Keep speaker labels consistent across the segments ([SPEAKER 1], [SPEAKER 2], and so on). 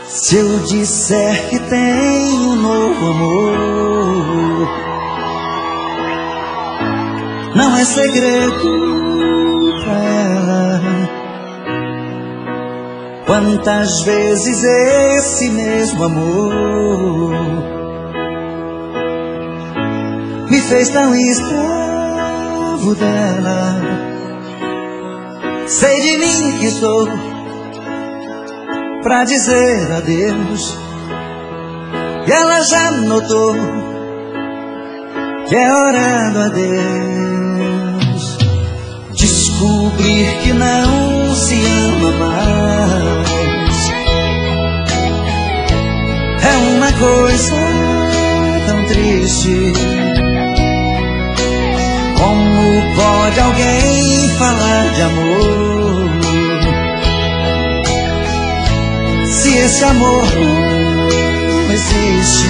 [SPEAKER 1] Se eu disser que tenho um novo amor, não é segredo pra ela. Quantas vezes esse mesmo amor me fez tão escravo dela. Sei de mim que sou pra dizer adeus, e ela já notou que é hora do adeus. Descobrir que não se ama mais é uma coisa tão triste. Como pode alguém falar de amor se esse amor não existe?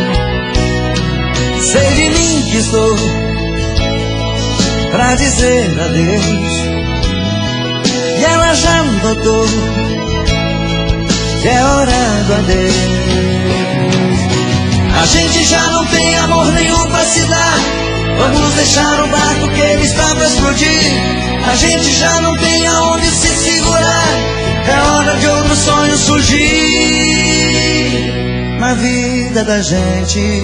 [SPEAKER 1] Sei de mim que estou pra dizer adeus, e ela já notou que é hora do adeus. A gente já não tem amor nenhum pra se dar. Vamos deixar o barco que ele está pra explodir. A gente já não tem aonde se segurar. É hora de outro sonho surgir na vida da gente.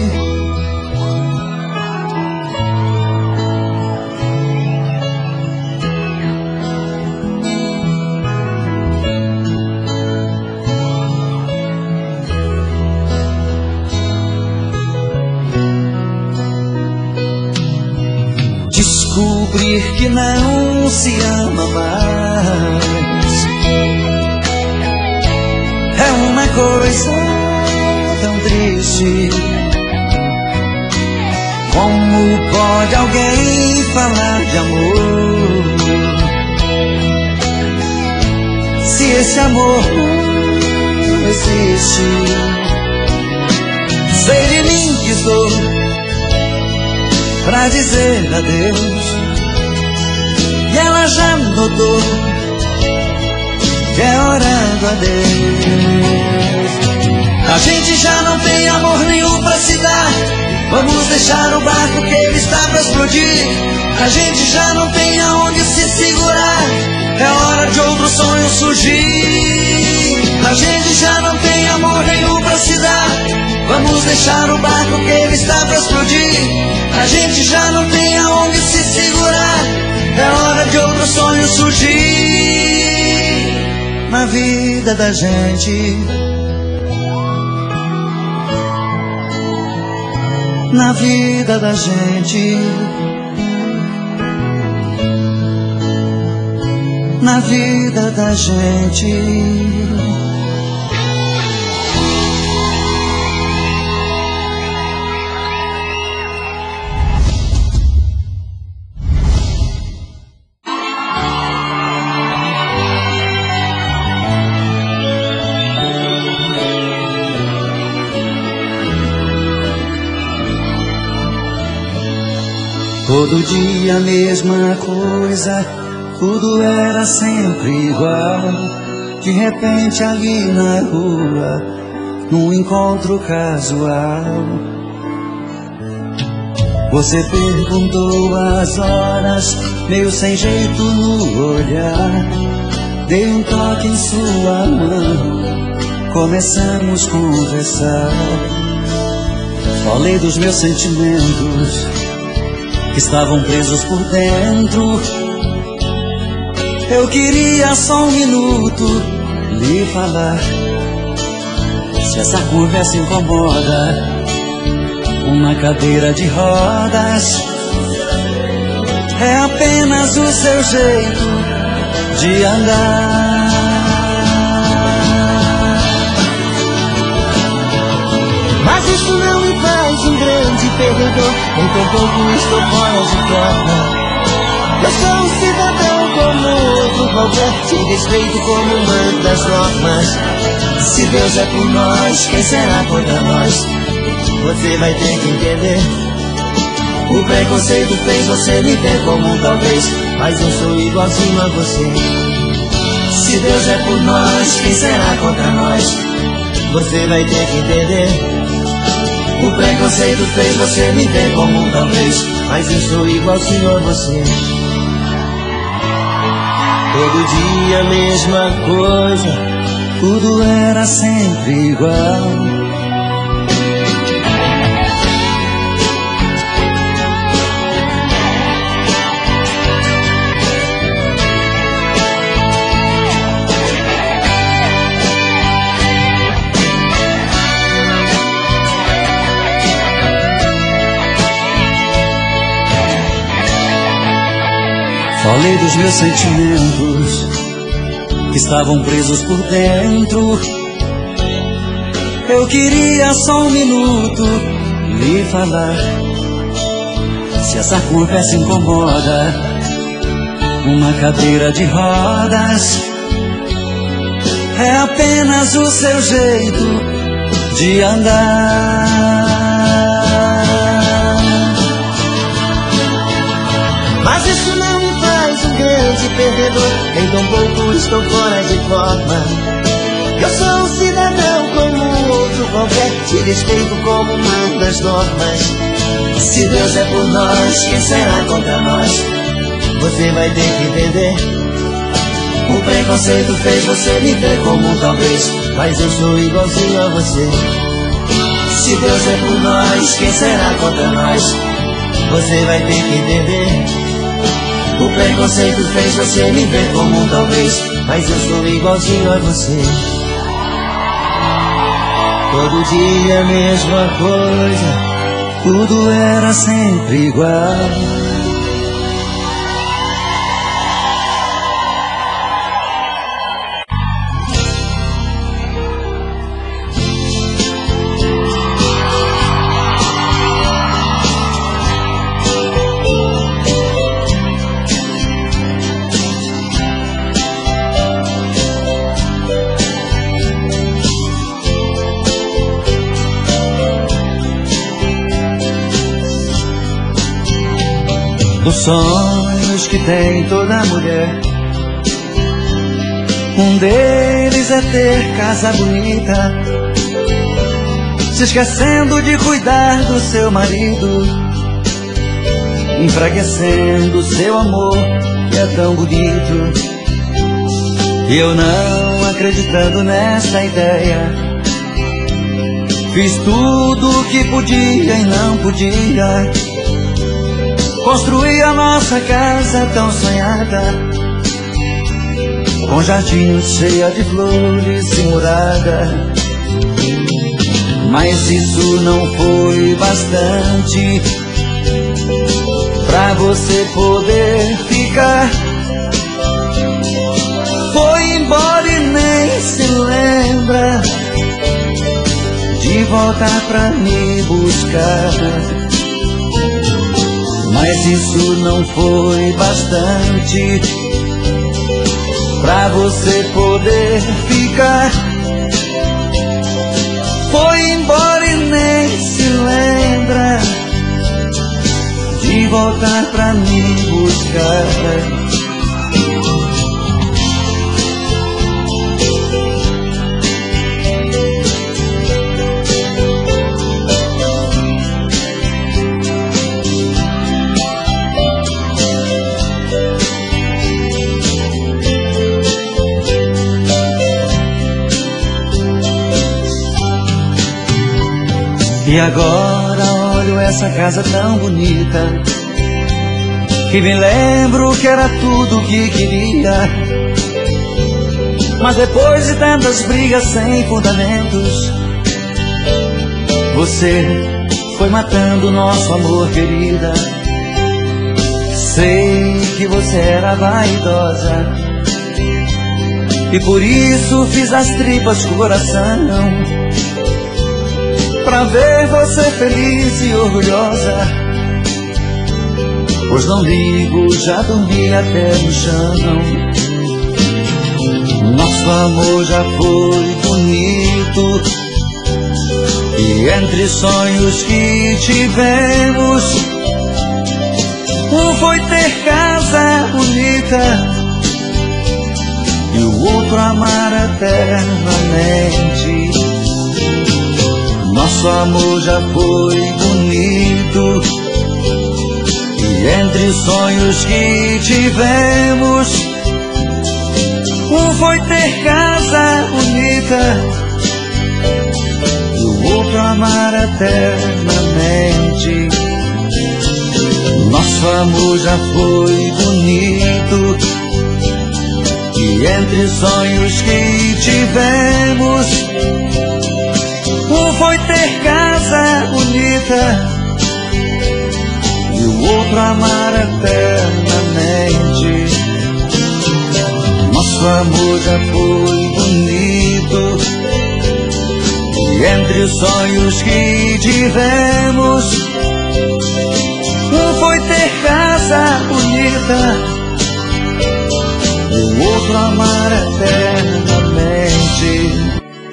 [SPEAKER 1] Descobrir que não se ama mais é uma coisa tão triste. Como pode alguém falar de amor se esse amor não existe? Sei de mim que sou pra dizer adeus, e ela já notou que é hora do adeus. A gente já não tem amor nenhum pra se dar. Vamos deixar o barco que ele está pra explodir. A gente já não tem aonde se segurar. É hora de outro sonho surgir. A gente já não tem amor nenhum pra se dar. Vamos deixar o barco que ele está pra explodir. A gente já não tem aonde se segurar. É hora de outro sonho surgir na vida da gente. Na vida da gente. Na vida da gente. Todo dia a mesma coisa, tudo era sempre igual. De repente ali na rua, num encontro casual, você perguntou as horas, meio sem jeito no olhar. Dei um toque em sua mão, começamos a conversar. Falei dos meus sentimentos que estavam presos por dentro. Eu queria só um minuto lhe falar. Se essa conversa incomoda, uma cadeira de rodas é apenas o seu jeito de andar. Mas isso não me faz um grande perdedor, nem tampouco estou fora de forma. Eu sou um cidadão como outro qualquer, sem respeito como manda as normas. Se Deus é por nós, quem será contra nós? Você vai ter que entender. O preconceito fez você me ter como um talvez, mas eu sou igualzinho a você. Se Deus é por nós, quem será contra nós? você vai ter que entender. O preconceito fez você me ver como um talvez, mas eu sou igualzinho a você. Todo dia a mesma coisa, tudo era sempre igual. Falei dos meus sentimentos que estavam presos por dentro. Eu queria só um minuto lhe falar. Se essa conversa incomoda, uma cadeira de rodas é apenas o seu jeito de andar. Mas isso não me faz um grande perdedor, nem tão pouco estou fora de forma. Eu sou um cidadão como outro qualquer, te respeito como manda as normas. Se Deus é por nós, quem será contra nós? Você vai ter que entender. O preconceito fez você me ver como um talvez, mas eu sou igualzinho a você. Se Deus é por nós, quem será contra nós? Você vai ter que entender. O preconceito fez você me ver como um talvez, mas eu sou igualzinho a você. Todo dia a mesma coisa, tudo era sempre igual. Dos sonhos que tem toda mulher, um deles é ter casa bonita, se esquecendo de cuidar do seu marido, enfraquecendo seu amor que é tão bonito. E eu não acreditando nessa ideia, fiz tudo o que podia e não podia. Construí a nossa casa tão sonhada, com jardim cheia de flores e morada. Mas isso não foi bastante pra você poder ficar. Foi embora e nem se lembra de voltar pra me buscar. Mas isso não foi bastante pra você poder ficar. Foi embora e nem se lembra de voltar pra me buscar. E agora olho essa casa tão bonita, que me lembro que era tudo o que queria. Mas depois de tantas brigas sem fundamentos, você foi matando nosso amor, querida. Sei que você era vaidosa, e por isso fiz as tripas com o coração, pra ver você feliz e orgulhosa. Pois não ligo, já dormi até no chão. Nosso amor já foi bonito, e entre sonhos que tivemos, um foi ter casa bonita e o outro amar eternamente. Nosso amor já foi bonito, e entre sonhos que tivemos, um foi ter casa bonita e o outro amar eternamente. Nosso amor já foi bonito, e entre sonhos que tivemos, um foi ter casa bonita e o outro amar eternamente. Nosso amor já foi bonito, e entre sonhos que tivemos, um foi ter casa bonita e o outro amar eternamente.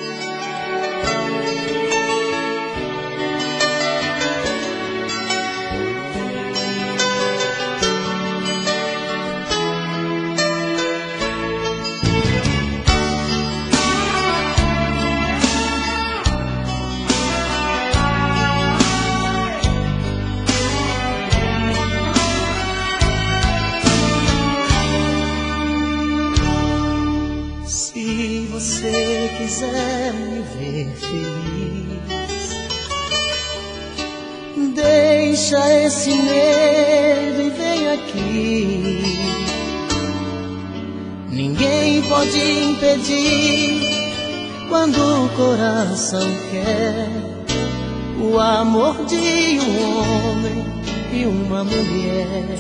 [SPEAKER 2] Se você quiser me ver feliz, deixa esse medo e vem aqui. Ninguém pode impedir quando o coração quer o amor de um homem e uma mulher.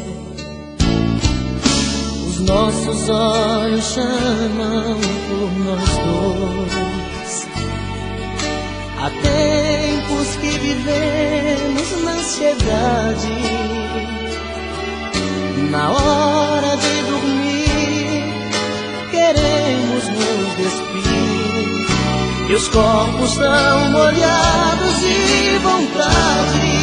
[SPEAKER 2] Os nossos olhos chamam por nós dois. Há tempos que vivemos na ansiedade. Na hora de dormir, queremos nos despir, e os corpos tão molhados de vontade.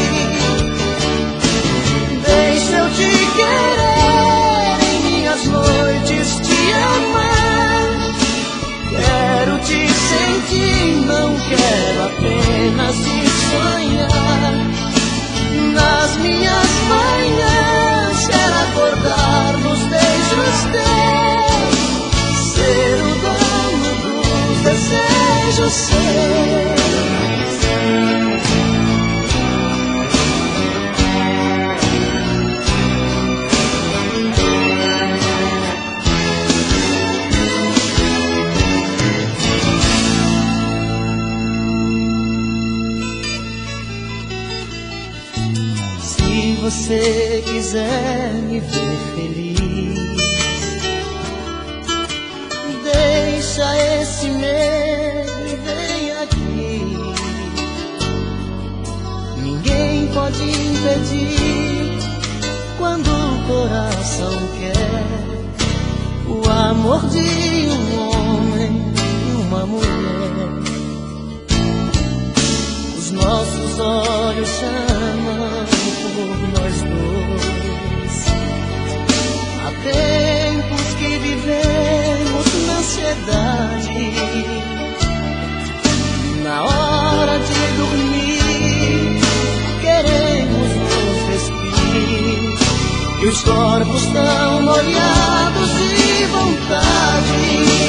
[SPEAKER 2] Deixa eu te querer, as noites te amar. Quero te sentir, não quero apenas te sonhar. Nas minhas manhãs quero acordar nos beijos teus, ser o dono dos desejos seus. Se você quiser me ver feliz, deixa esse medo e vem aqui. Ninguém pode impedir quando o coração quer o amor de um homem e uma mulher. Os nossos olhos chamam por nós dois. Há tempos que vivemos na ansiedade. Na hora de dormir, queremos nos despir, e os corpos tão molhados de vontade.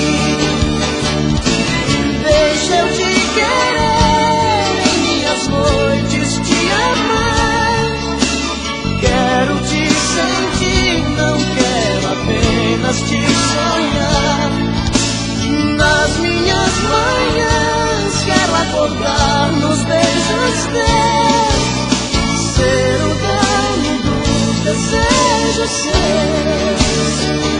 [SPEAKER 2] Deixa eu te querer, em minhas noites te amar. Quero te sentir, não quero apenas te sonhar. Nas minhas manhãs quero acordar nos beijos teus, ser o dono dos desejos seus.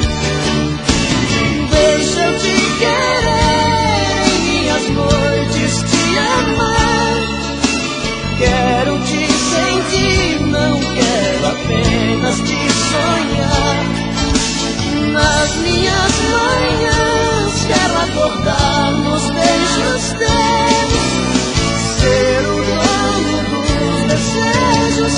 [SPEAKER 2] Deixa eu te querer, em minhas noites te amar. Quero te sentir, não quero apenas te sonhar. Nas minhas manhãs quero acordar nos beijos teus, ser o dono dos desejos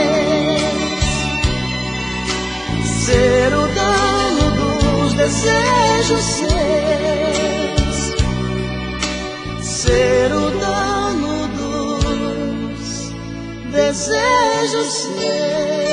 [SPEAKER 2] seus, ser o dono dos desejos seus, ser o dono dos desejos seus.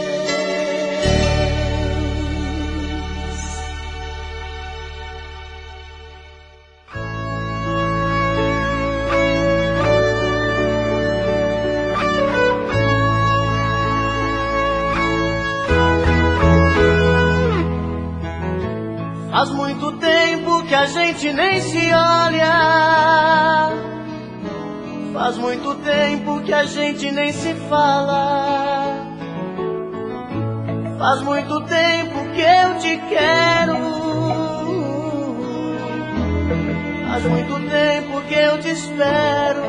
[SPEAKER 1] Faz muito tempo que a gente nem se olha. Faz muito tempo que a gente nem se fala. Faz muito tempo que eu te quero. Faz muito tempo que eu te espero.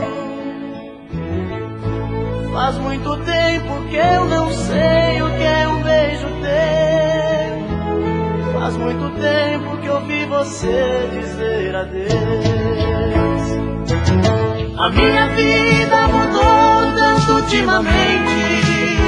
[SPEAKER 1] Faz muito tempo que eu não sei o que é um beijo teu. Faz muito tempo que ouvi você dizer adeus. A minha vida mudou tanto ultimamente.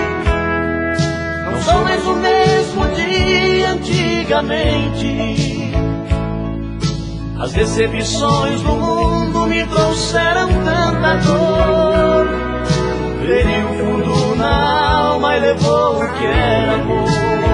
[SPEAKER 1] Não sou mais o mesmo de antigamente. As decepções do mundo me trouxeram tanta dor. Feriu fundo na alma e levou o que era amor.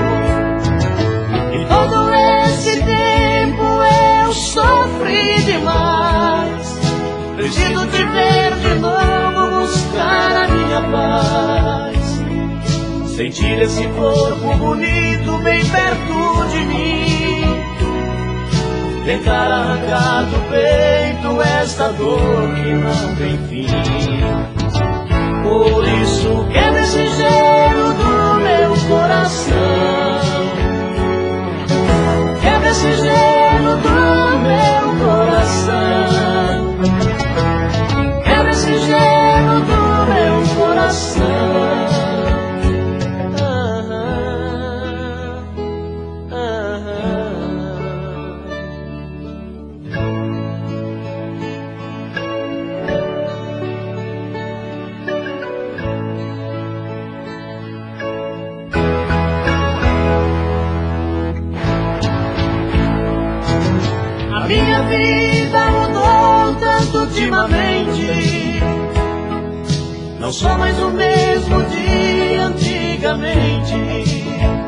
[SPEAKER 1] Todo esse tempo eu sofri demais. Preciso te ver de novo, buscar a minha paz. Sentir esse corpo bonito bem perto de mim. Tentar arrancar do peito esta dor que não tem fim. Por isso quebra esse gelo do meu coração. Quebra esse gelo do meu coração. Quebra esse gelo do meu coração. Minha vida mudou tanto ultimamente. Não sou mais o mesmo de antigamente.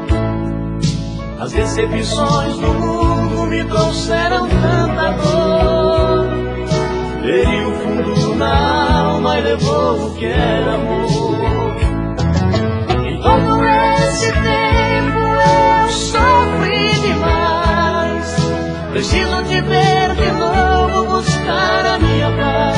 [SPEAKER 1] As decepções do mundo me trouxeram tanta dor. Feriu fundo na alma e levou o que era amor. Em todo esse tempo eu sofri demais. Preciso te ver de novo, buscar a minha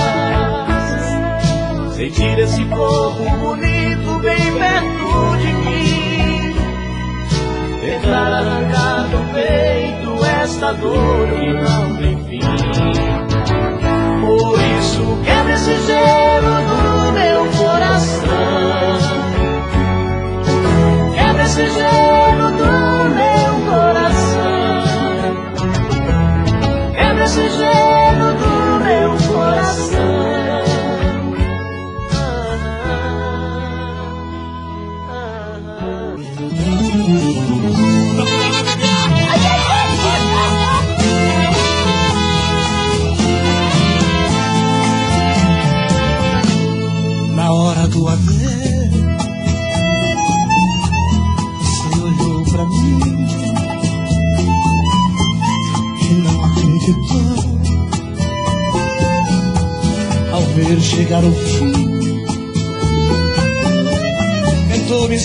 [SPEAKER 1] paz. Sentir esse corpo bonito bem perto de mim. Tentar arrancar do peito esta dor que não tem fim. Por isso quebra esse gelo do meu coração. Quebra esse gelo do meu coração. Quebra esse gelo do meu coração.
[SPEAKER 2] Na hora do adeus, você olhou pra mim e não acreditou. Ao ver chegar o fim, tentou me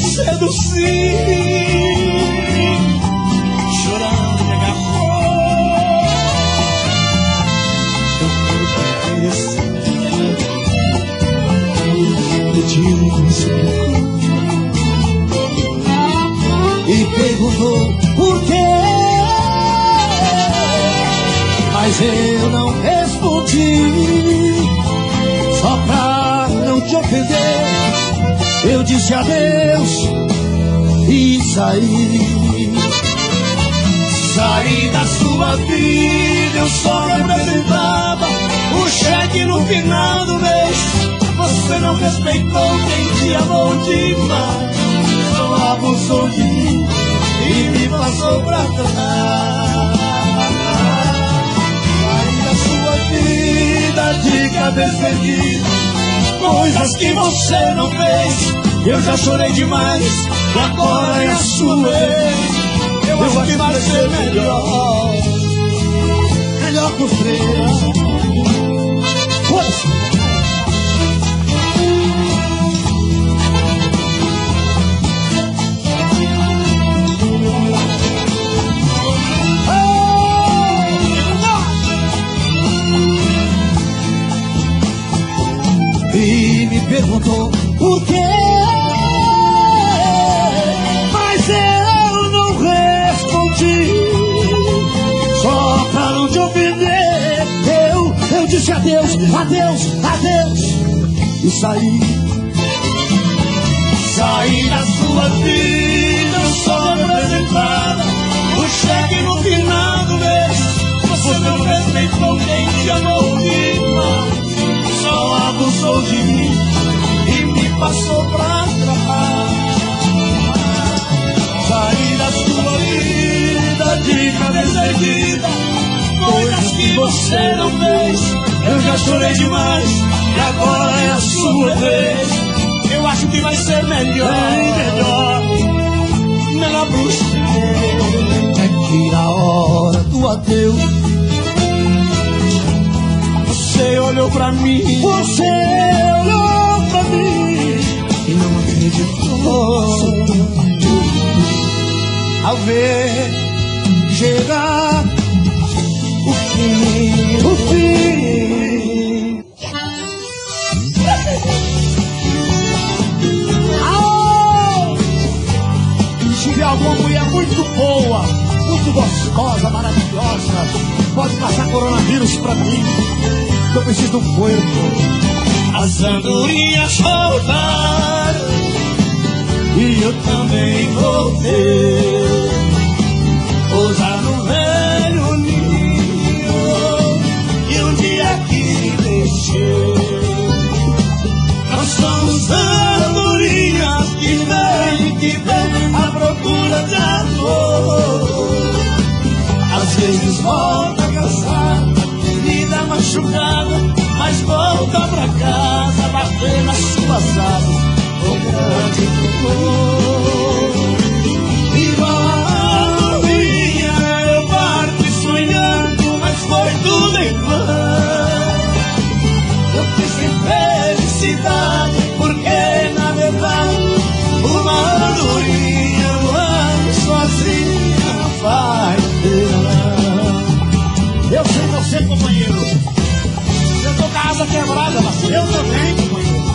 [SPEAKER 2] seduzir, chorando me agarrou. Teu corpo pediu um conselho e perguntou por quê, mas eu não respondi. Só pra não te ofender, eu disse adeus e saí. Saí da sua vida, eu só representava o cheque no final do mês. Você não respeitou quem te amou demais. Só abusou de mim e me passou pra trás. Saí da sua vida de cabeça erguida, coisas que você não fez. Eu já chorei demais e agora é a sua vez. Eu acho que vai ser melhor, melhor pros três. Força! E me perguntou por quê, mas eu não respondi. Só pra não te ofender, eu disse adeus, adeus, adeus. E saí da sua vida, só representada. O cheque no final do mês. Você não respeitou quem te amou demais. Só abusou de mim e me passou pra trás. Saí da sua vida de cabeça erguida, coisas que você não fez. Eu já chorei demais e agora é a sua vez. Eu acho que vai ser melhor, melhor pro você. É que na hora do adeus você olhou pra mim, e não acreditou ao ver chegar o fim. Se tiver alguma mulher muito boa, muito gostosa, maravilhosa, pode passar coronavírus pra mim. Eu preciso de um corpo. As andorinhas voltaram e eu também voltei. Pousar no velho ninho e um dia que deixei. Nós somos andorinhas que vem à procura de amor. Às vezes volta cansada, ferida machucada, mas volta pra casa, bater nas suas asas com grande amor. Igual a andorinha eu parti sonhando, mas foi tudo em vão. Eu quis em felicidade, porque na verdade uma andorinha voando sozinha não faz verão. Eu sei você, companheiro. Eu tô com a asa quebrada, mas eu também, companheiro.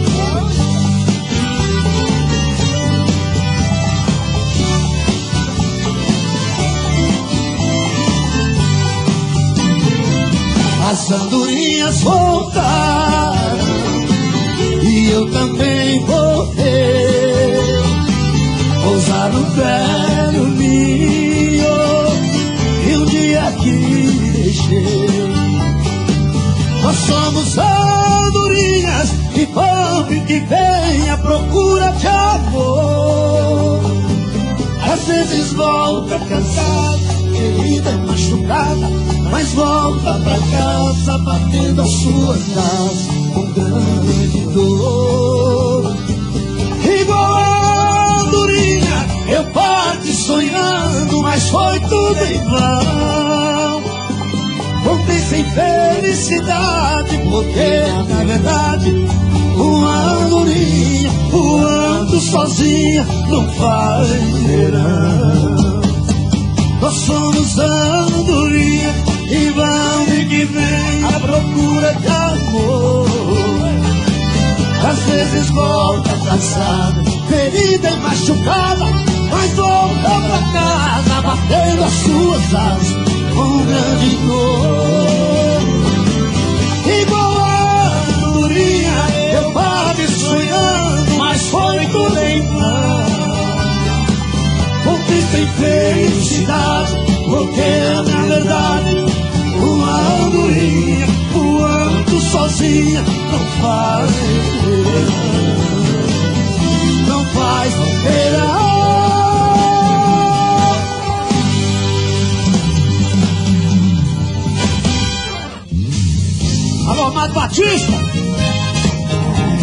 [SPEAKER 2] As andorinhas voltaram e eu também voltei. Pousar no velho ninho e um dia que deixei. Nós somos andorinhas que vão e que vêm à procura de amor. Às vezes volta cansada, ferida e machucada, mas volta pra casa batendo as suas asas com grande dor. Igual a andorinha eu parti sonhando, mas foi tudo em vão. Voltei sem felicidade, porque na verdade uma andorinha voando sozinha não faz verão. Nós somos andorinha e vão e que vem à procura de amor. Às vezes volta cansada, ferida e machucada, mas volta pra casa batendo as suas asas com grande dor. Igual a andorinha eu parti sonhando, mas foi tudo em vão. Voltei sem felicidade, porque na verdade uma andorinha voando sozinha não faz verão. Não faz verão. Alô, Amado Batista,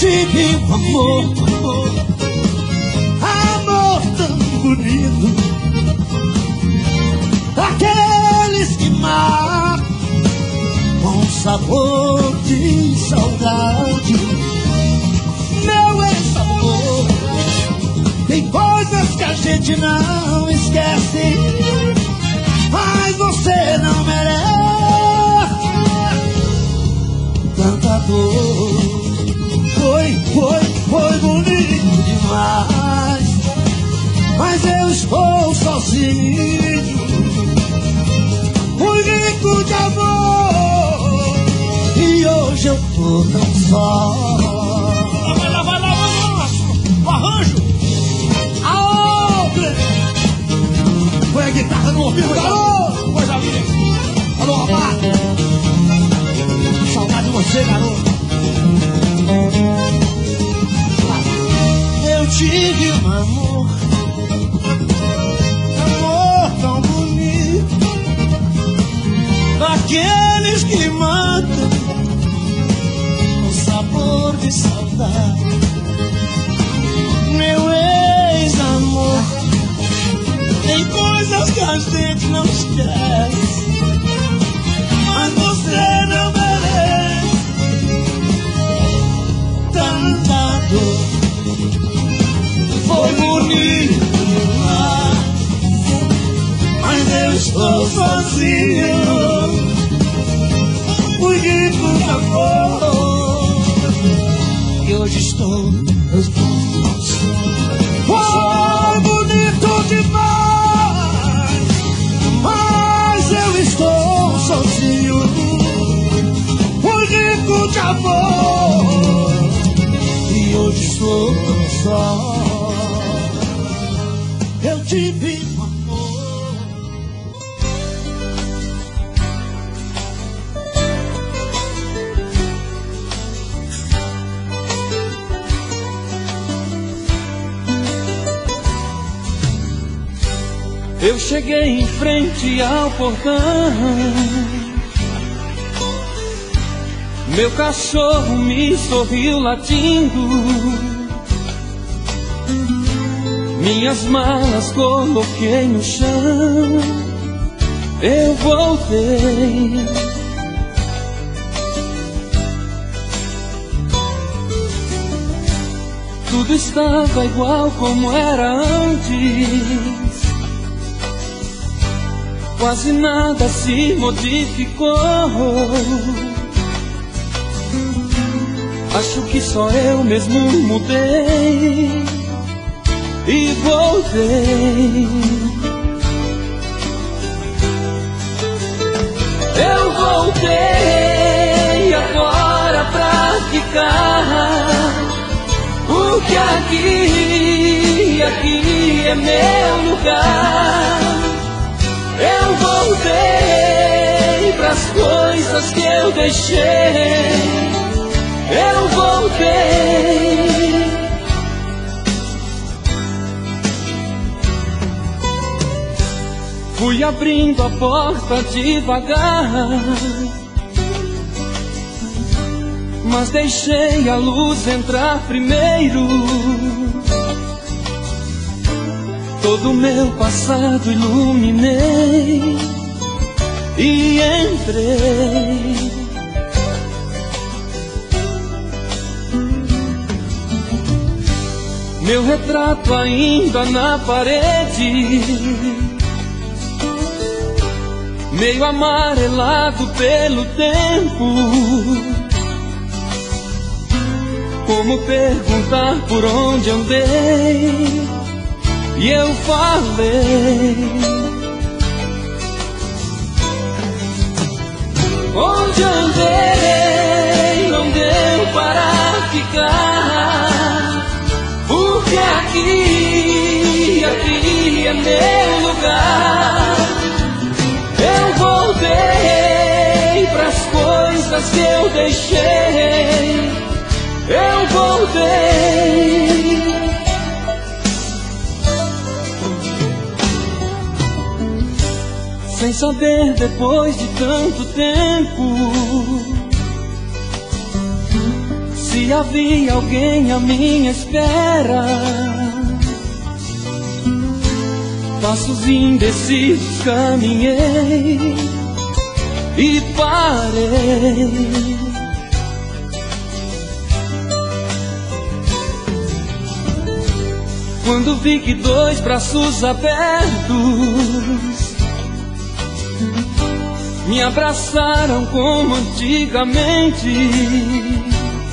[SPEAKER 2] tive um amor tão bonito, aqueles que matam com sabor de saudade. Meu ex-amor, tem coisas que a gente não esquece, mas você não merece tanta dor. Foi bonito demais, mas eu estou sozinho, fui rico de amor, e hoje eu tô tão só. Vai lá, o arranjo. Aô, foi a guitarra no ouvido, garoto. Coisa linda. Alô, rapaz. Saudade de você, garoto. Eu tive um amor tão bonito, daqueles que matam com sabor de saudade. Meu ex-amor, tem coisas que a gente não esquece, mas você não merece tanta dor. Foi bonito, mas eu estou sozinho, fui rico de amor, e hoje estou foi bonito demais, mas eu estou sozinho, fui rico de amor, e hoje estou tão só. Eu tive um amor.
[SPEAKER 1] Eu cheguei em frente ao portão, meu cachorro me sorriu latindo, minhas malas coloquei no chão, eu voltei. Tudo estava igual como era antes, quase nada se modificou. Acho que só eu mesmo mudei e voltei. Eu voltei agora pra ficar, porque aqui é meu lugar. Eu voltei pras coisas que eu deixei, eu voltei. Fui abrindo a porta devagar, mas deixei a luz entrar primeiro. Todo meu passado iluminei e entrei. Meu retrato ainda na parede, meio amarelado pelo tempo. Como perguntar por onde andei, e eu falei: onde andei não deu para ficar, porque aqui é meu lugar. Eu voltei pras coisas que eu deixei, eu voltei. Sem saber depois de tanto tempo se que havia alguém à minha espera. Passos indecisos caminhei e parei. Quando vi que dois braços abertos me abraçaram como antigamente,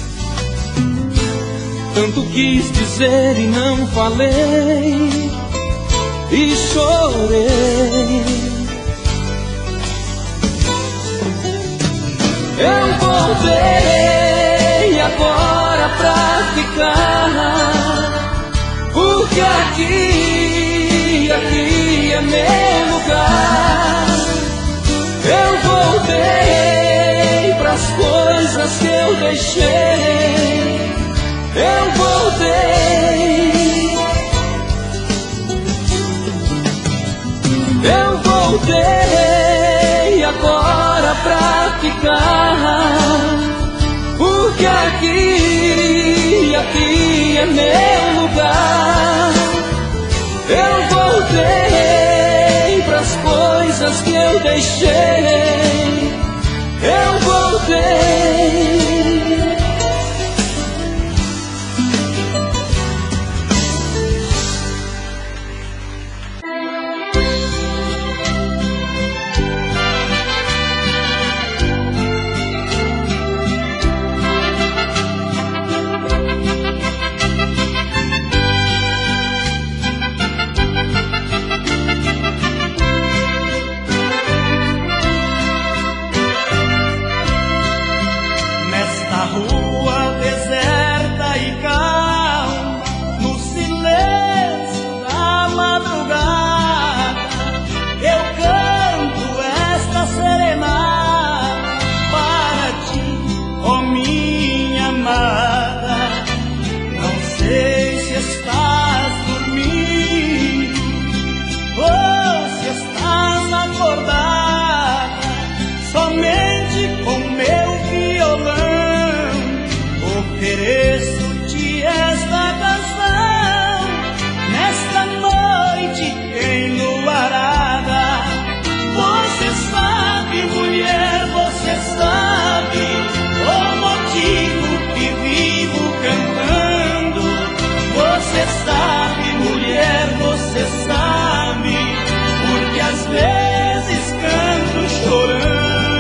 [SPEAKER 1] tanto quis dizer e não falei, e chorei. Eu voltei agora pra ficar, porque aqui é meu lugar. Eu voltei pras coisas que eu deixei. Eu voltei agora pra ficar, porque aqui é meu lugar. Eu voltei pras coisas que eu deixei. Eu voltei.
[SPEAKER 2] Ofereço-te esta canção nesta noite enluarada. Você sabe, mulher, você sabe o motivo que vivo cantando. Você sabe, mulher, você sabe, porque às vezes canto chorando.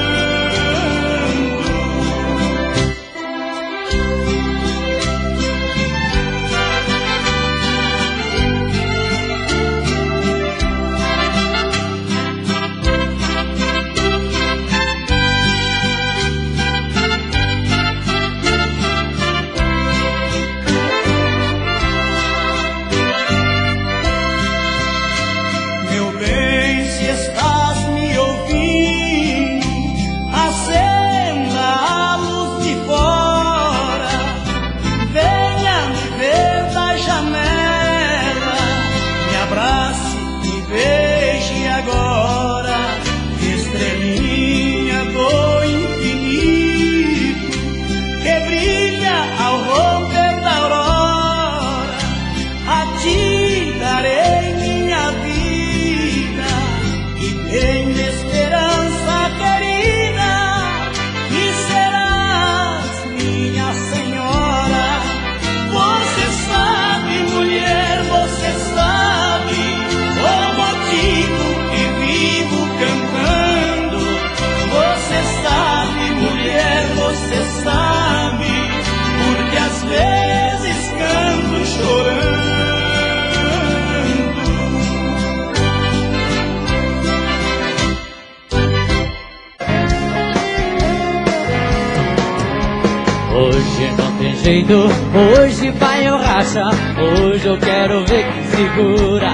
[SPEAKER 1] Hoje não tem jeito, hoje vai ou racha. Hoje eu quero ver quem segura.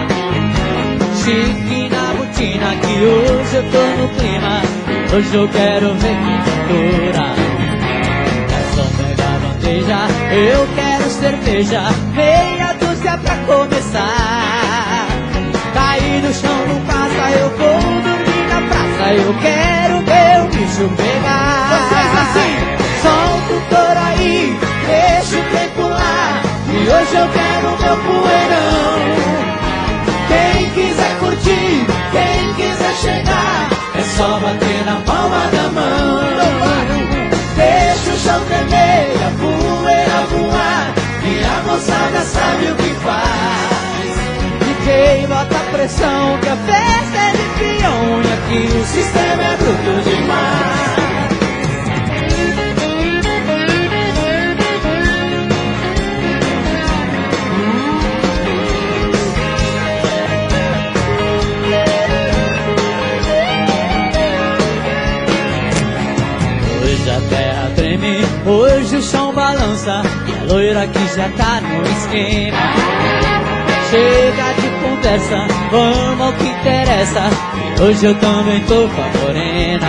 [SPEAKER 1] Chique na botina que hoje eu tô no clima. Hoje eu quero ver quem cantora. Essa mega bandeja, eu quero cerveja, meia dúzia pra começar. Cair no chão não passa, eu vou dormir na praça. Eu quero ver o bicho pegar. Vocês assim, solta o touro aí, deixa o trem pular, e hoje eu quero meu poeirão. Quem quiser curtir, quem quiser chegar, é só bater na palma da mão. Deixa o chão tremer, a poeira voar, e a moçada sabe o que faz. DJ bota pressão, que a festa é de peão, e aqui o sistema é bruto demais. Hoje a terra treme, hoje o chão balança, e a loira que já tá no esquema. Chega de conversa, vamos ao que interessa, e hoje eu também tô com a morena.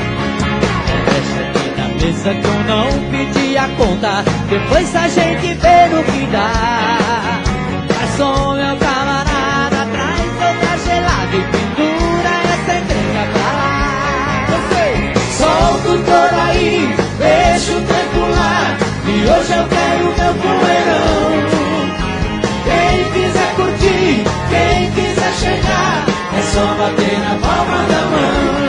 [SPEAKER 1] Deixa aqui na mesa que eu não pedi a conta, depois a gente vê no que dá. Garçom, meu camarada, traz outra gelada e pendura essa entrega pra lá. Solta o touro aí, deixa o tempo lá, e hoje eu quero meu poeirão. Quem quiser curtir, quem quiser chegar, é só bater na palma da mão.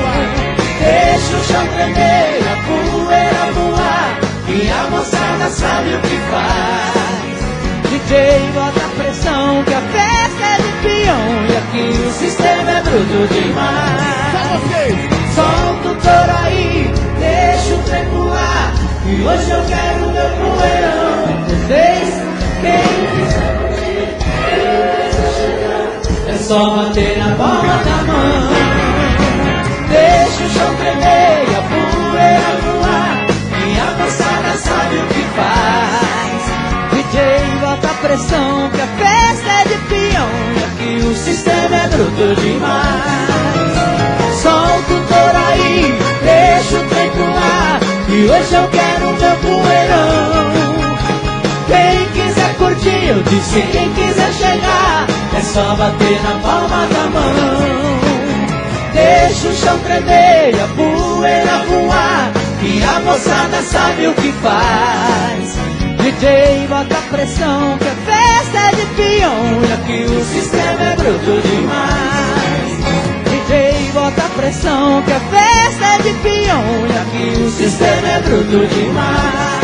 [SPEAKER 1] Deixa o chão tremer, a poeira voar, e a moçada sabe o que faz. DJ bota pressão, que a festa é de peão, e aqui o sistema é bruto demais. Solta o touro aí, deixa o trem pular, e hoje eu quero meu poeirão. Vocês, quem quiser curtir, quem quiser chegar, é só bater na palma da mão. Deixa o chão tremer, a poeira voar, e a moçada sabe o que faz. DJ bota pressão, que a festa é de peão, e aqui o sistema é bruto demais. Solta o touro aí, deixa o trem pular, e hoje eu quero meu poeirão. Quem quiser curtir, eu disse quem quiser chegar, é só bater na palma da mão. Deixa o chão tremer, a poeira voar, e a moçada sabe o que faz. DJ bota pressão, que a festa é de peão, e aqui o sistema é bruto demais. DJ bota pressão, que a festa é de peão, e aqui o sistema é bruto demais.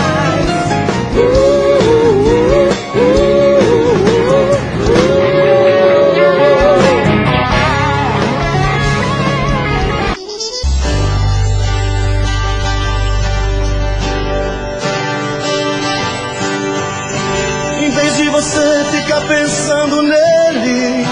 [SPEAKER 2] Em vez de você ficar pensando nele,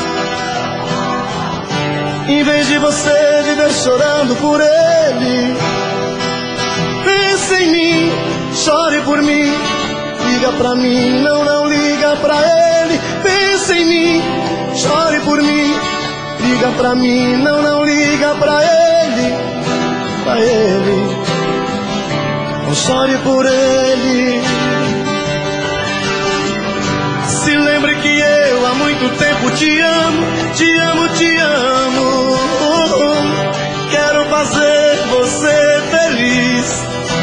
[SPEAKER 2] em vez de você viver chorando por ele, pense em mim, chore por mim, liga pra mim, não liga pra ele. Pense em mim, chore por mim, liga pra mim, não liga pra ele, pra ele. Não chore por ele. Se lembre que eu há muito tempo te amo, te amo, te amo. Quero fazer você feliz.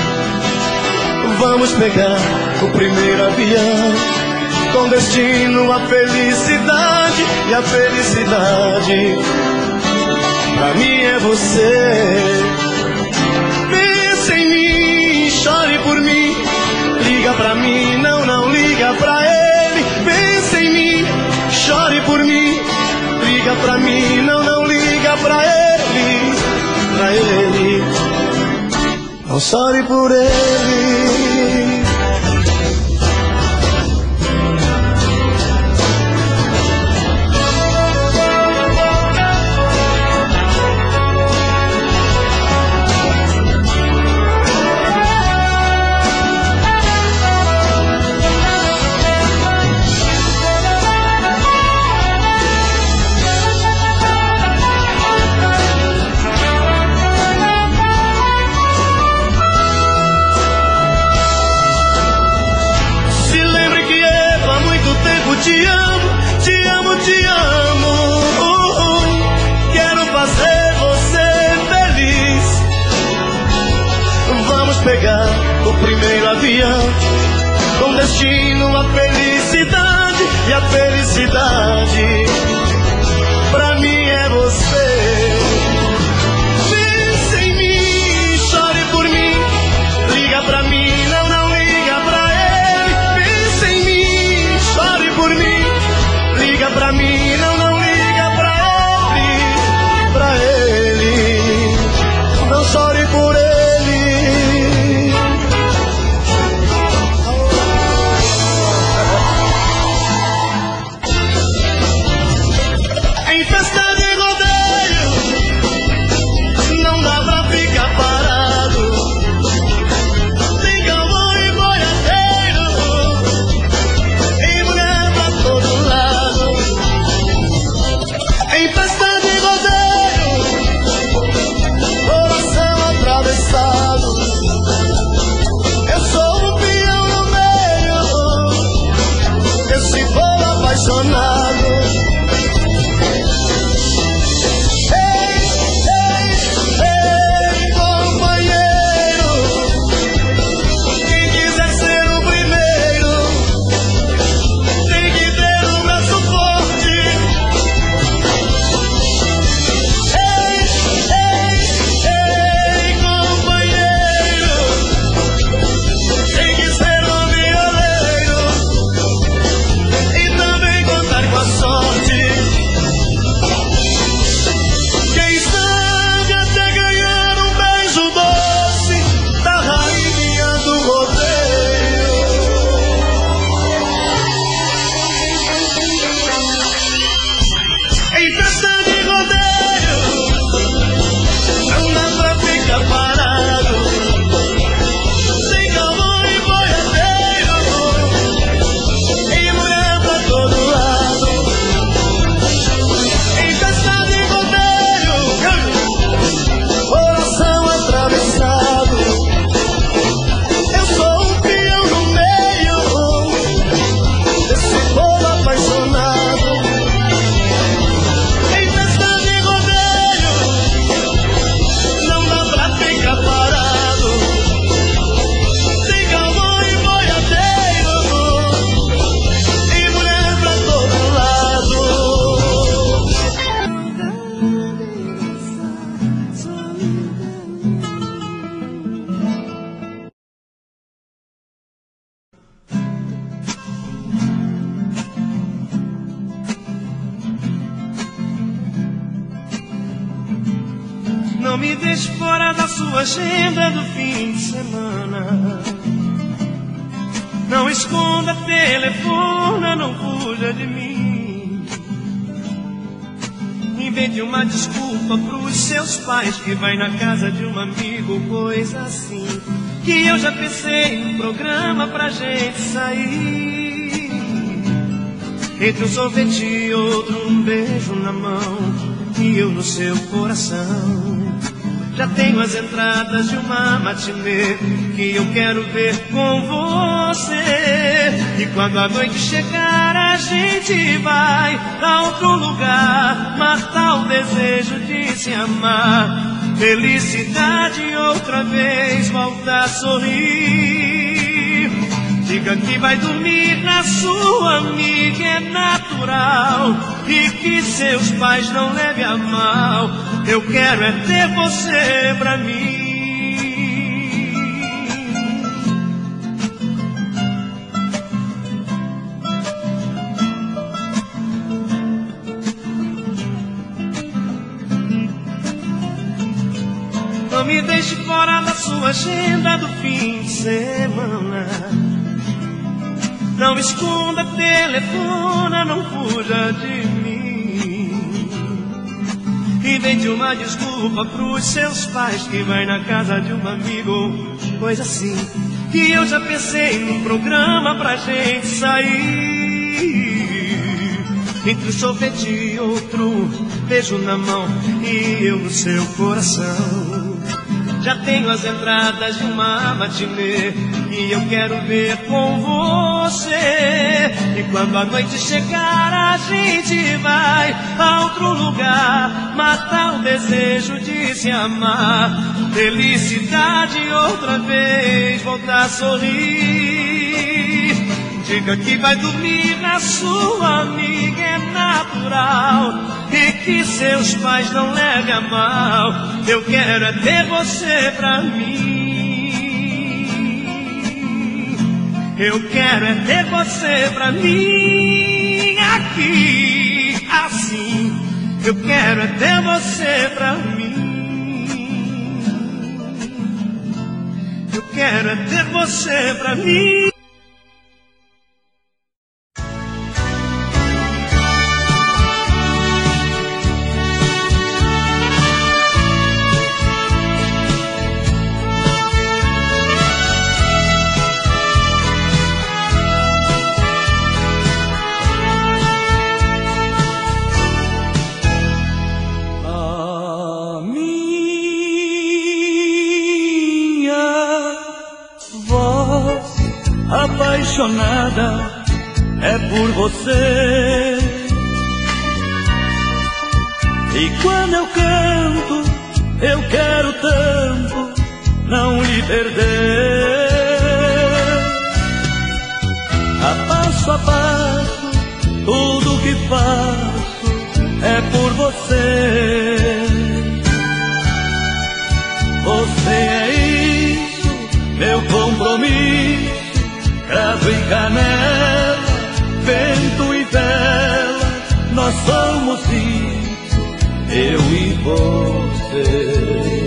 [SPEAKER 2] Vamos pegar o primeiro avião, com destino à felicidade. E a felicidade pra mim é você. Pense em mim, chore por mim, liga pra mim, não liga pra ele. Pense em mim, chore por mim, liga pra mim, não liga pra ele, pra ele. Não chore por ele. um destino, a felicidade, e a felicidade pra mim é você. Pense em mim, chore por mim, liga pra mim, não liga pra ele. Pense em mim, chore por mim, liga pra mim, não liga pra ele, não chore por ele. Em festa de rodeio não dá pra ficar parado, tem cowboy e boiadeiro e mulher pra todo lado. Em festa de rodeio, coração atravessado, eu sou um peão no meio desse povo apaixonado.
[SPEAKER 3] Não me deixe fora da sua agenda do fim de semana. Não esconda, telefona, não fuja de mim. Invente uma desculpa pros seus pais, que vai na casa de um amigo, coisa assim. Que eu já pensei em um programa pra gente sair. Entre um sorvete e outro, um beijo na mão, e eu no seu coração. Já tenho as entradas de uma matinê que eu quero ver com você. E quando a noite chegar a gente vai a outro lugar, matar o desejo de se amar. Felicidade outra vez, volta a sorrir. Diga que vai dormir na sua amiga, é natural, e que seus pais não levem a mal. Eu quero é ter você pra mim. Não me deixe fora da sua agenda do fim de semana. Não esconda, telefona, não fuja de mim. Invente uma desculpa pros seus pais, que vai na casa de um amigo, coisa assim. Que eu já pensei num programa pra gente sair. Entre um sorvete e outro, beijo na mão, e eu no seu coração. Já tenho as entradas de uma matinê e eu quero ver com você. E quando a noite chegar a gente vai a outro lugar, matar o desejo de se amar. Felicidade outra vez, voltar a sorrir. Diga que vai dormir na sua amiga, é natural, e que seus pais não levam a mal. Eu quero é ter você pra mim. Eu quero é ter você pra mim, aqui, assim. Eu quero é ter você pra mim. Eu quero é ter você pra mim.
[SPEAKER 1] Apaixonada é por você, e quando eu canto, eu quero tanto não lhe perder. A passo, tudo que faço é por você. Você é isso, meu compromisso. Cravo e canela, vento e vela, nós somos isso, eu e você.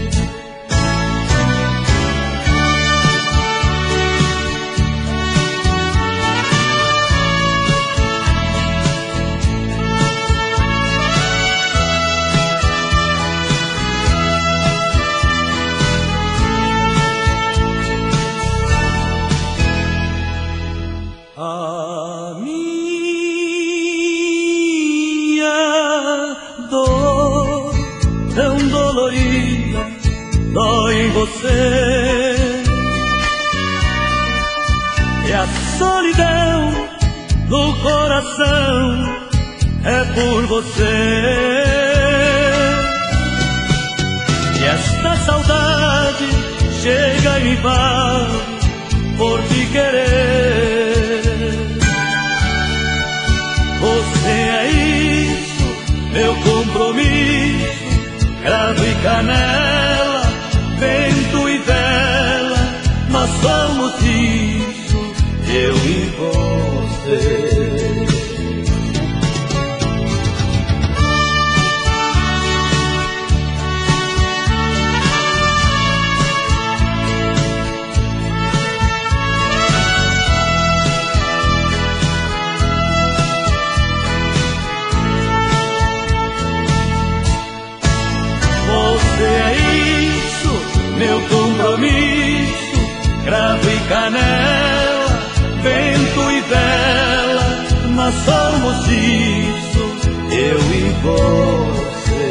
[SPEAKER 1] Dói em você, e a solidão no coração é por você. E esta saudade chega e me vai por te querer. Você é isso, meu compromisso. Cravo e canela, vento e vela, nós somos isso, eu e você. Meu compromisso, cravo e canela, vento e vela, nós somos isso, eu e você.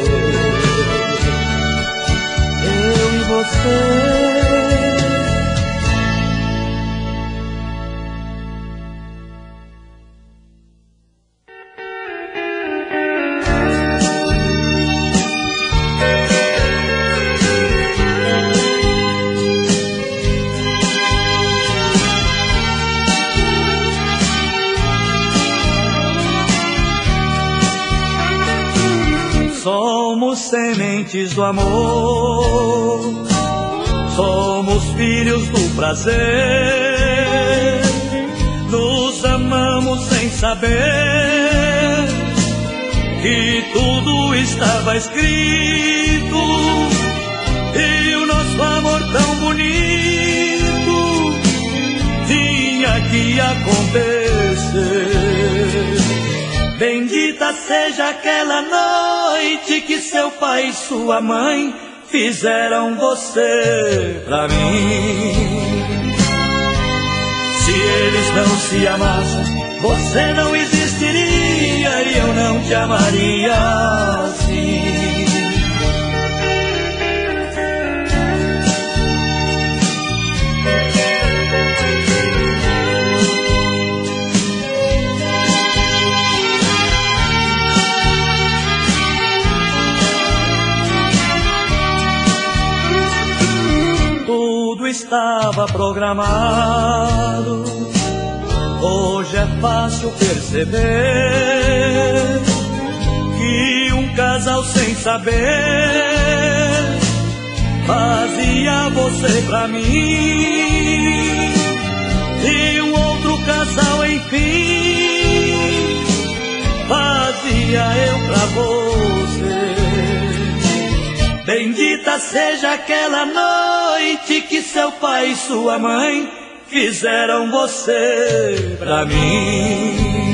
[SPEAKER 1] Eu e você. Somos sementes do amor, somos filhos do prazer, nos amamos sem saber que tudo estava escrito, e o nosso amor tão bonito tinha que acontecer. Bendita seja aquela noite que seu pai e sua mãe fizeram você pra mim. Se eles não se amassem, você não existiria e eu não te amaria assim. Estava programado, Hoje é fácil perceber que um casal sem saber fazia você pra mim, e um outro casal enfim fazia eu pra você. Bendita seja aquela noite que seu pai e sua mãe fizeram você pra mim.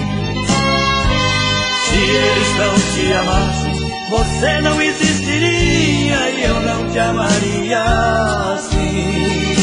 [SPEAKER 1] Se eles não te amassem, você não existiria e eu não te amaria assim.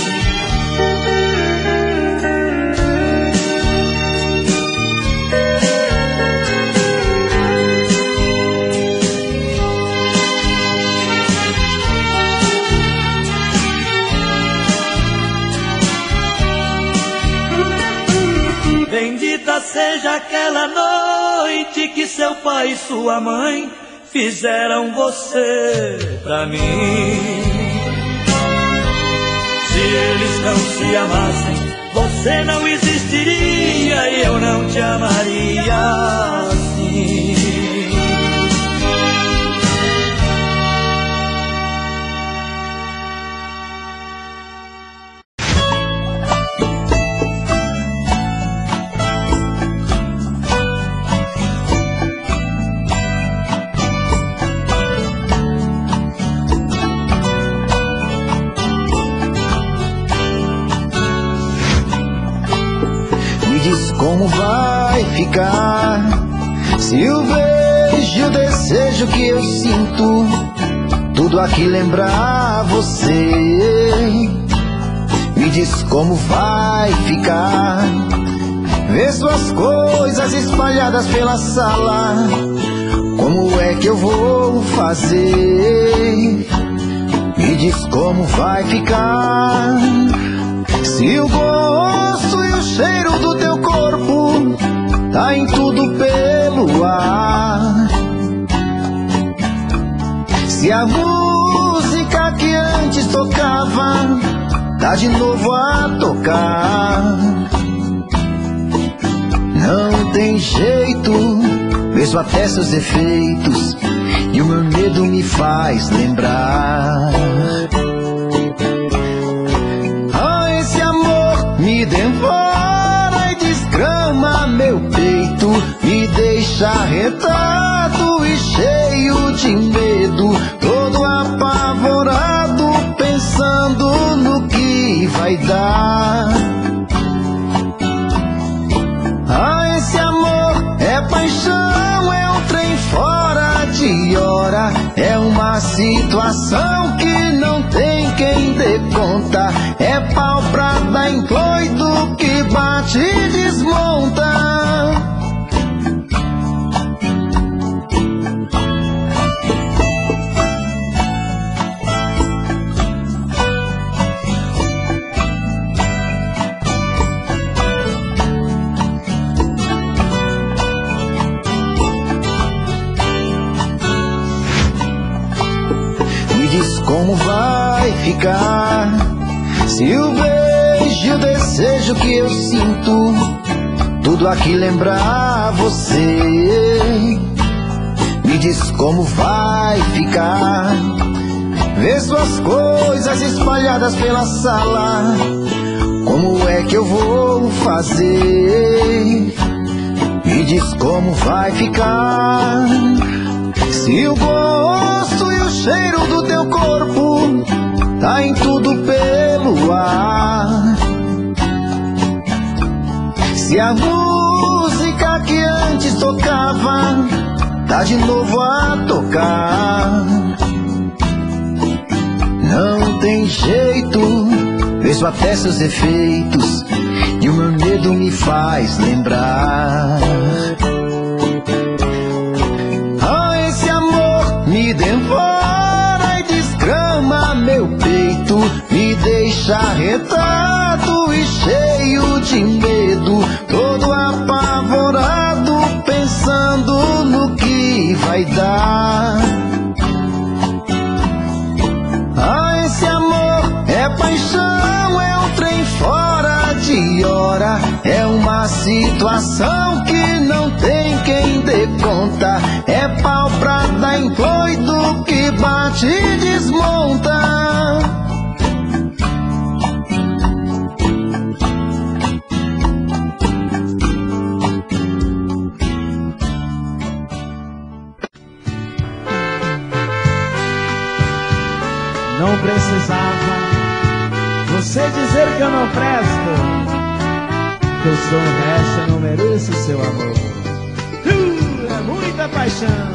[SPEAKER 1] Bendita seja aquela noite que seu pai e sua mãe fizeram você pra mim. Se eles não se amassem, você não existiria e eu não te amaria assim.
[SPEAKER 4] Como vai ficar se o beijo e o desejo que eu sinto tudo aqui lembrar você? Me diz como vai ficar ver suas coisas espalhadas pela sala. Como é que eu vou fazer? Me diz como vai ficar se o gosto e o cheiro do teu corpo tá em tudo pelo ar. Se a música que antes tocava tá de novo a tocar. Não tem jeito, mesmo até seus defeitos, e o meu medo me faz lembrar. Me devora e desgrama meu peito, me deixa arretado e cheio de medo, todo apavorado, pensando no que vai dar. Ah, esse amor é paixão, é um trem fora de hora, é uma situação que não tem quem dê conta, é pau pra dar em doido que bate e desmonta. Me diz como vai ficar se o beijo e o desejo que eu sinto tudo aqui lembrar você? Me diz como vai ficar ver suas coisas espalhadas pela sala. Como é que eu vou fazer? Me diz como vai ficar se o gosto e o cheiro do teu corpo tá em tudo pelo ar. Se a música que antes tocava tá de novo a tocar. Não tem jeito, mesmo até seus defeitos, e o meu medo me faz lembrar. Ah, esse amor me devora e desgrama meu peito, me deixa arretado e cheio de medo, todo apavorado, pensando no que vai dar. Ah, esse amor é paixão, é um trem fora de hora, é uma situação situação que não tem quem dê conta. É pau pra dar em doido que bate e desmonta.
[SPEAKER 5] Não precisava você dizer que eu não presto, que eu sou um resto e não mereço seu amor. É muita paixão.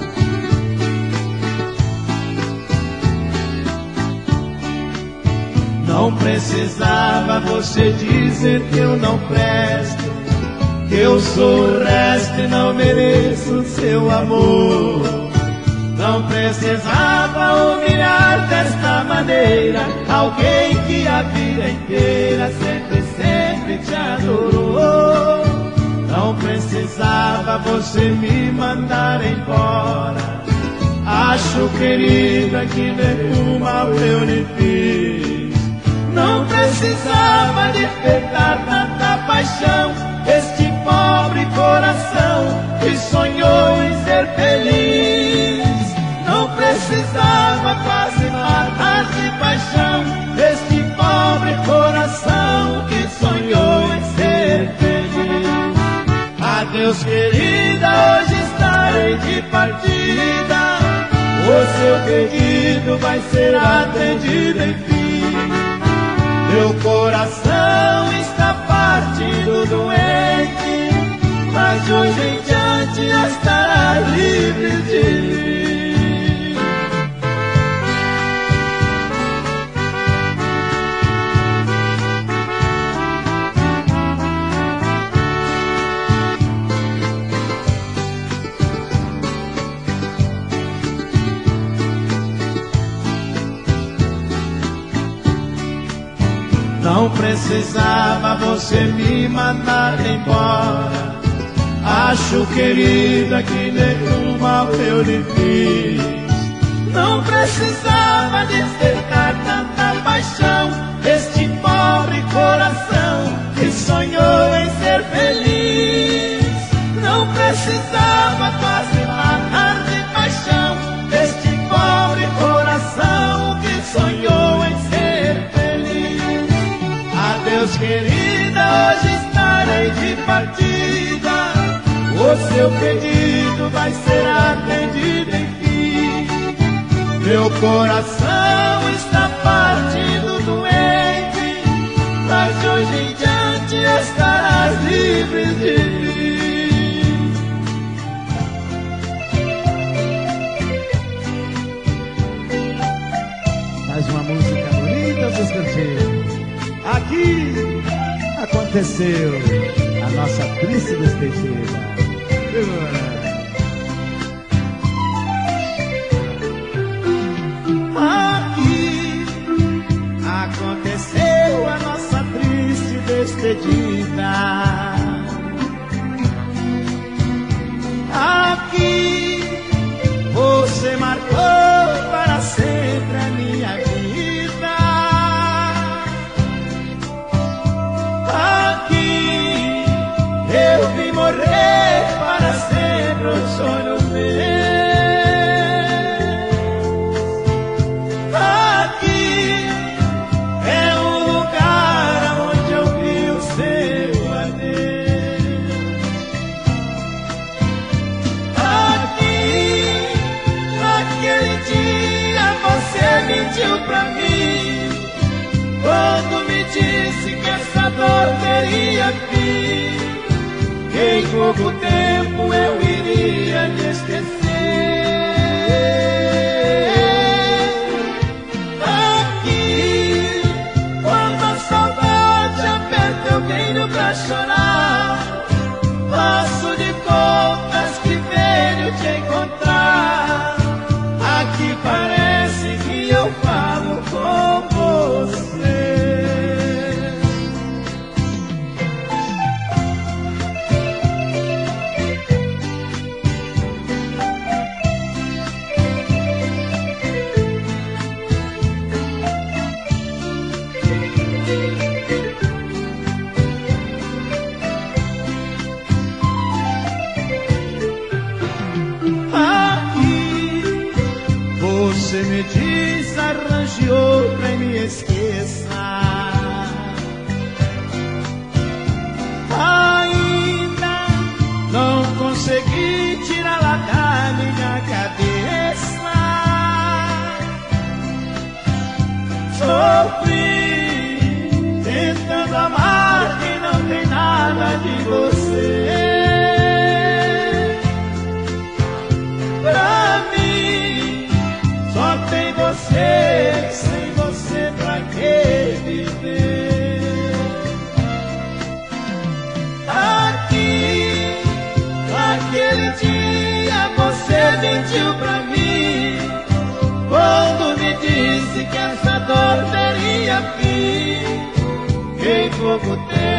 [SPEAKER 3] Não precisava você dizer que eu não presto, que eu sou o resto e não mereço seu amor. Não precisava humilhar desta maneira alguém que a vida inteira sempre te adorou. Não precisava você me mandar embora. Acho, querida, que nenhum mal eu lhe fiz. Não precisava despertar tanta paixão este pobre coração que sonhou em ser feliz. Não precisava quase matar de paixão este pobre coração que sonhou em ser feliz. Adeus, querida, hoje estarei de partida. O seu pedido vai ser atendido enfim. Meu coração está partido doente, mas de hoje em diante já estará livre de mim. Não precisava você me mandar embora. Acho, querida, que nenhum mal eu lhe fiz. Não precisava despertar tanta paixão este pobre coração que sonhou em ser feliz. Não precisava quase matar de paixão este pobre coração que sonhou em ser feliz. Adeus, querida, hoje estarei de partida. O seu pedido vai ser atendido enfim. Meu coração está partido doente, mas de hoje em diante estarás livre de mim.
[SPEAKER 5] Mais uma música bonita, seus cantinhos. Aqui aconteceu a nossa triste despedida.
[SPEAKER 3] Aqui aconteceu a nossa triste despedida. Aqui você marcou para sempre a minha vida. Aqui eu vim morrer para sempre um sonho meu. Aqui é o lugar onde eu vi o seu adeus. Aqui, naquele dia você mentiu pra mim, quando me disse que essa dor teria fim. Em pouco tempo eu iria te esquecer. Aqui, quando a saudade aperta eu venho pra chorar. Faço de contas que venho te encontrar. Aqui parece que eu falo com você.
[SPEAKER 5] você me diz, arranje outra e me esqueça. Ainda não consegui tirá-la da minha cabeça. Sofri tentando amar quem não tem nada de você. Pra mim só tem você, sem você pra que viver? Aqui, naquele dia você mentiu pra mim, quando me disse que essa dor teria fim. Em pouco tempo